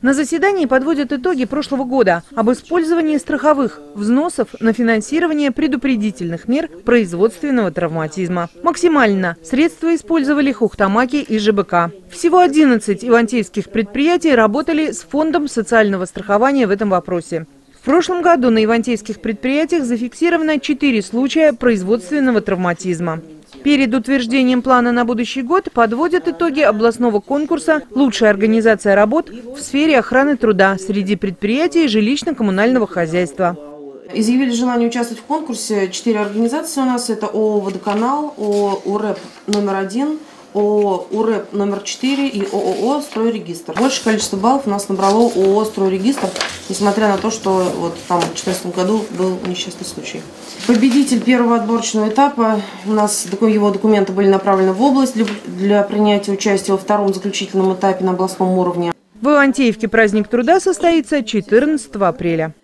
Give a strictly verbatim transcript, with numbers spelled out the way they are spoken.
На заседании подводят итоги прошлого года об использовании страховых взносов на финансирование предупредительных мер производственного травматизма. Максимально средства использовали Хохтамаки и ЖБК. Всего одиннадцать ивантеевских предприятий работали с фондом социального страхования в этом вопросе. В прошлом году на ивантеевских предприятиях зафиксировано четыре случая производственного травматизма. Перед утверждением плана на будущий год подводят итоги областного конкурса «Лучшая организация работ в сфере охраны труда среди предприятий жилищно-коммунального хозяйства». Изъявили желание участвовать в конкурсе четыре организации у нас. Это ООО «Водоканал», ООО «УРЭП номер один», ООО «УРЭП номер четыре» и ООО «Стройрегистр». Большее количество баллов у нас набрало ООО «Стройрегистр», несмотря на то, что вот там в две тысячи четырнадцатом году был несчастный случай. Победитель первого отборочного этапа, у нас его документы были направлены в область для, для принятия участия во втором заключительном этапе на областном уровне. В Ивантеевке праздник труда состоится четырнадцатого апреля.